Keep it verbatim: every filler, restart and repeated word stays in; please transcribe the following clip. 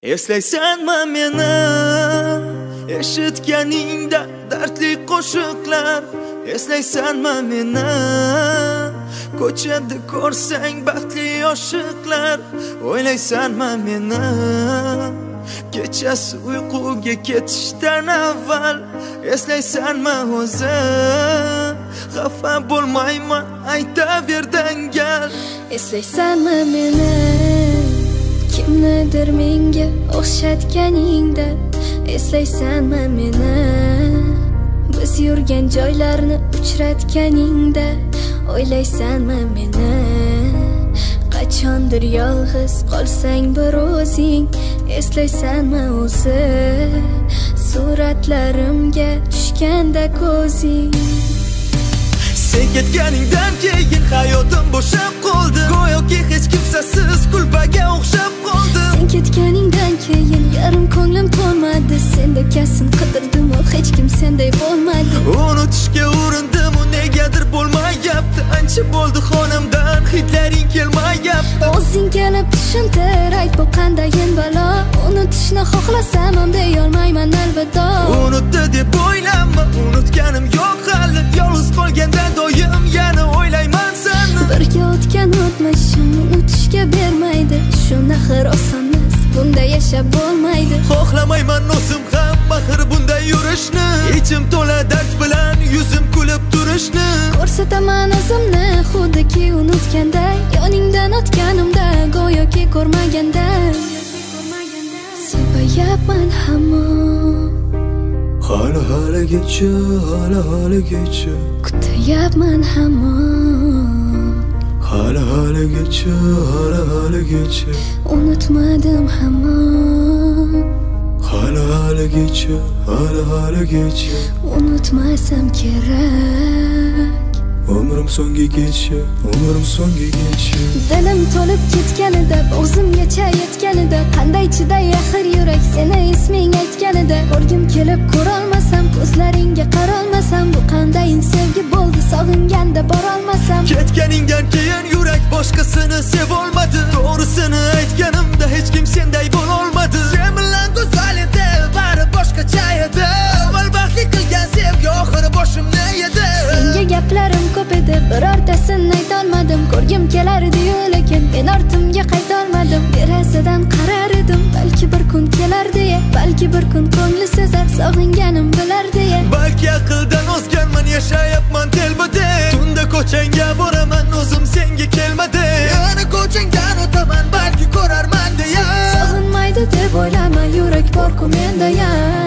Eslaysanmi meni eshitganingda dardli qo'shiqlar? Eslaysanmi meni ko'chada ko'rsang baxtli oshiqlar? O'ylaysanmi meni kechasi uyquga ketishdan avval? Eslaysanmi o'zi xafa bo'lmayman aytaver dangal? Eslaysanmi meni kimnidir menga o'xshatganingda? Eslaysanmi meni biz yurgan joylarni uchratganingda? O'ylaysanmi meni qachondir yolg'iz qolsang bir o'zing? Eslaysanmi o'zi suratlarimga tushganda ko'zing? Sen ketganingdan keyin hayotim bo'shab qoldi, go'yoki hech kimsasiz kulbaga o'xshab qoldi. Sen ketganingdan keyin yarim ko'nglim to'lmadi, senda kasin qidirdim, hech kim senday bo'lmadi. Unutishga urindim, u negadir bo'lmayapti. Ancha bo'ldi xonamdan hidlaring kelmayapti. O'zing kelib tushuntir, ayt bu qandayin balo. Unutishni xohlasam ham deyolmayman alvido. Unutdi deb o'ylama, unutganim yo'q hali. Yolg'iz qolganda doim yana o'ylayman seni. Birga o'tgan o'tmishim unutishga bermaydi. Tushun axir osonmas, bunda yashab bo'lmaydi. Xohlamayman o'zim ham axir bunday yurishni. Ichim to'la dard bilan yuzim kulib turishni. Ko'rsataman o'zimni xuddiki unutganday, yoningdan o'tganimda go'yoki ko'rmaganday. Sevayapman hamon hali haligacha, hali haligacha kutayapman hamon hali haligacha, hali haligacha unutmadim hamon hali haligacha, hali haligacha unutmasam kerak. Umrim so'ngigacha, umrim so'ngigacha Dilim to'lib ketganida, o'zimgacha yetganida, qanday chiday axir yurak seni isming aytganida? Ko'rgim kelib ko'rolmasam, ko'zlaringga qarolmasam, bu qandayin sevgi bo'ldi, sog'inganda borolmasam? Ketganingdan keyin yurak boshqasini sevolmadi. To'g'risini aytganimda hech kim senday bo'lolmadi. Sen bilan go'zal edi, bari boshqacha edi. Avval baxtli qilgan sevgi oxiri boshimni yedi. Senga gaplarim ko'p edi, birortasini aytolmadim. Ko'rgim kelardi-yu, lekin men ortimga qaytolmadim. Derazadan qarar edim, balki bir kun kelar deya, balki bir kun ko'ngli sezar, sog'inganim bilar deya. Balki aqldan ozganman, yashayapman telbada. Tunda ko'changga boraman, o'zim senga kelmadi. Yana ko'changdan o'taman, balki ko'rarman deya. Sog'inmaydi deb o'ylama, yurak bor-ku menda ya.